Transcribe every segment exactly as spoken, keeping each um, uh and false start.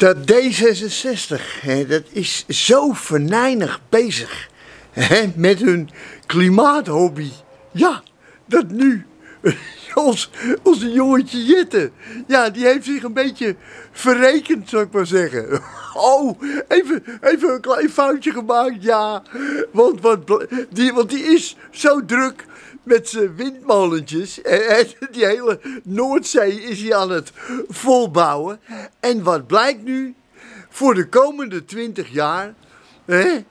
Dat D zesenzestig, hè, dat is zo venijnig bezig hè, met hun klimaathobby. Ja, dat nu. Ons, onze jongetje Jette, ja, die heeft zich een beetje verrekend, zou ik maar zeggen. Oh, even, even een klein foutje gemaakt, ja. Want, want, die, want die is zo druk met zijn windmolentjes. En die hele Noordzee is hij aan het volbouwen. En wat blijkt nu? Voor de komende twintig jaar hè,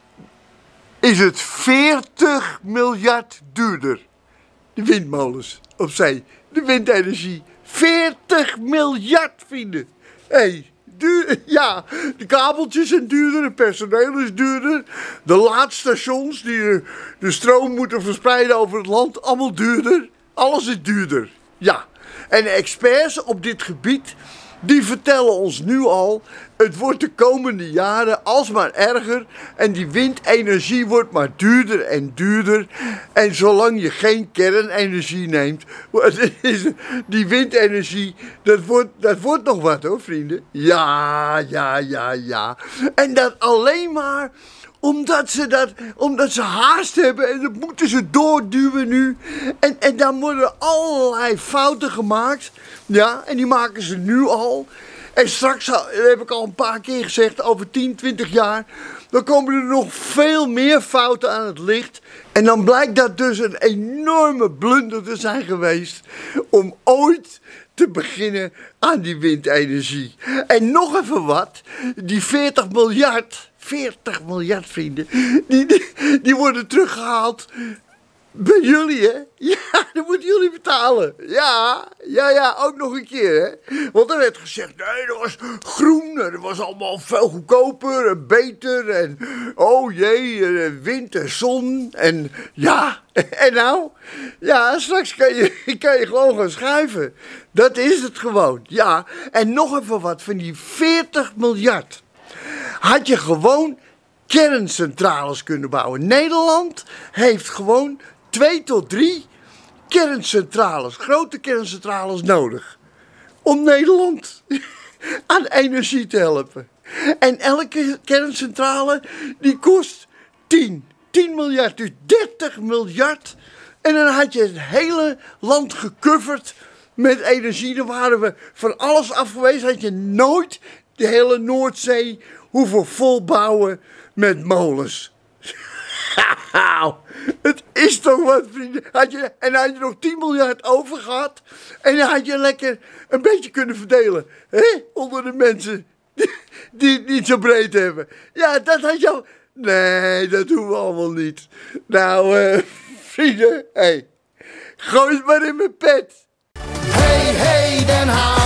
is het veertig miljard duurder. De windmolens op zee, de windenergie. veertig miljard, vrienden. Hé, hey, duur, ja, de kabeltjes zijn duurder, het personeel is duurder. De laadstations die de, de stroom moeten verspreiden over het land, allemaal duurder. Alles is duurder, ja. En de experts op dit gebied, die vertellen ons nu al, het wordt de komende jaren alsmaar erger en die windenergie wordt maar duurder en duurder. En zolang je geen kernenergie neemt, is die windenergie, dat wordt, dat wordt nog wat hoor vrienden. Ja, ja, ja, ja. En dat alleen maar omdat ze, dat, omdat ze haast hebben en dat moeten ze doorduwen nu. En, en dan worden allerlei fouten gemaakt. Ja, en die maken ze nu al. En straks, dat heb ik al een paar keer gezegd, over tien, twintig jaar, dan komen er nog veel meer fouten aan het licht. En dan blijkt dat dus een enorme blunder te zijn geweest om ooit te beginnen aan die windenergie. En nog even wat, die veertig miljard, veertig miljard vrienden, die, die, die worden teruggehaald bij jullie, hè? Ja, dat moeten jullie betalen. Ja, ja, ja, ook nog een keer, hè? Want er werd gezegd, nee, dat was groen en dat was allemaal veel goedkoper en beter en oh jee, wind en zon en ja, en nou? Ja, straks kan je, kan je gewoon gaan schuiven. Dat is het gewoon, ja. En nog even wat van die veertig miljard. Had je gewoon kerncentrales kunnen bouwen. Nederland heeft gewoon twee tot drie kerncentrales, grote kerncentrales nodig. Om Nederland aan energie te helpen. En elke kerncentrale die kost tien, tien miljard, dus dertig miljard. En dan had je het hele land gecoverd met energie. Dan waren we van alles af geweest. Had je nooit de hele Noordzee hoeven volbouwen met molens. Het is toch wat, vrienden. Had je, en dan had je nog tien miljard over gehad. En dan had je lekker een beetje kunnen verdelen. Hè? Onder de mensen die, die het niet zo breed hebben. Ja, dat had je al. Nee, dat doen we allemaal niet. Nou, uh, vrienden, hey, gooi het maar in mijn pet. Hey, hey, Den Haag.